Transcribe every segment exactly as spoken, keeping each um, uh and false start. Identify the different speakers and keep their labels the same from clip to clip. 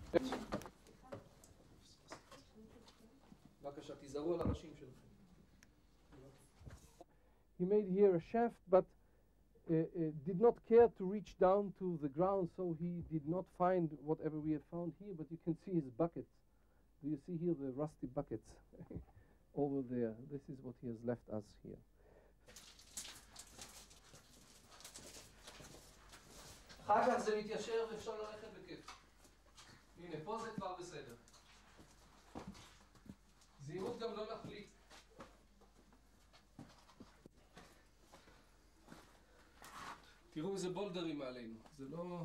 Speaker 1: בבקשה, תיזהרו על הראשים שלכם.
Speaker 2: He made here a shaft, but uh, uh, did not care to reach down to the ground, so he did not find whatever we have found here, but you can see his buckets. Do you see here the rusty buckets over there? This is what he has left us here.
Speaker 1: אחר כך זה מתיישר ואפשר ללכת בכיף. הנה, פה זה כבר בסדר. זהירות גם לא להחליט. תראו איזה בולדרים מעלינו, זה לא...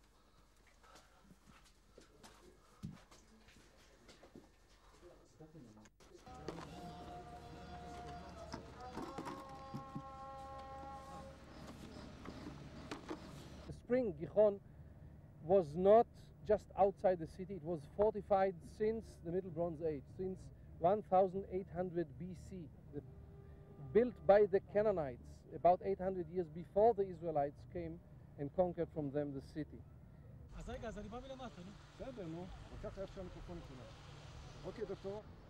Speaker 2: The spring, Gihon, was not just outside the city, it was fortified since the Middle Bronze Age, since one thousand eight hundred B C, the, built by the Canaanites about eight hundred years before the Israelites came and conquered from them the city.
Speaker 3: אז רגע, אז אני בא מלמטה, נו.
Speaker 2: בסדר, נו, לקח איפה שהמיקרופון שלנו. אוקיי, דוקטור.